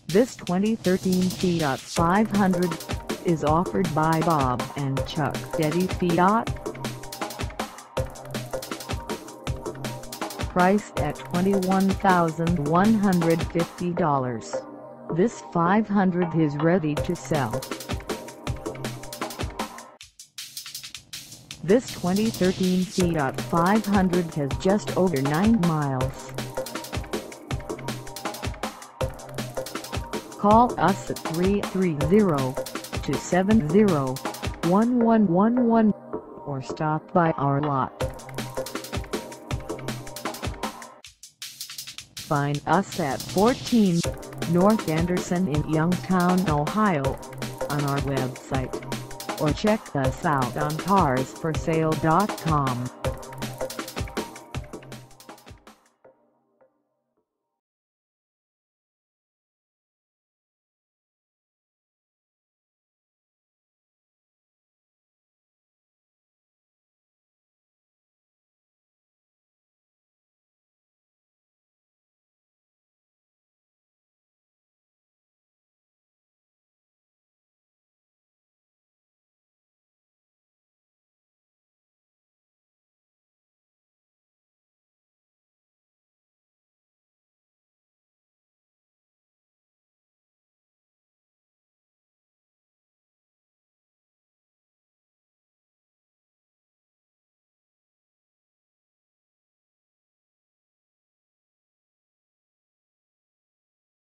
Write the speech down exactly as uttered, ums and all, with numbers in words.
This twenty thirteen Fiat five hundred is offered by Bob and Chuck Getty Fiat. Priced at twenty-one thousand one hundred fifty dollars, this five hundred is ready to sell. This twenty thirteen Fiat five hundred has just over nine miles. Call us at three three zero, two seven zero, one one one one or stop by our lot. Find us at fourteen North Anderson in Youngstown, Ohio, on our website, or check us out on cars for sale dot com.